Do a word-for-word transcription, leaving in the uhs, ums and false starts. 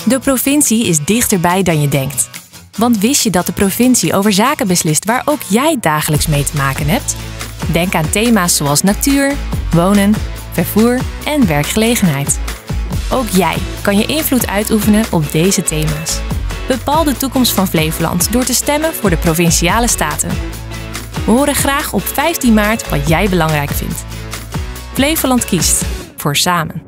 De provincie is dichterbij dan je denkt. Want wist je dat de provincie over zaken beslist waar ook jij dagelijks mee te maken hebt? Denk aan thema's zoals natuur, wonen, vervoer en werkgelegenheid. Ook jij kan je invloed uitoefenen op deze thema's. Bepaal de toekomst van Flevoland door te stemmen voor de Provinciale Staten. We horen graag op vijftien maart wat jij belangrijk vindt. Flevoland kiest voor samen.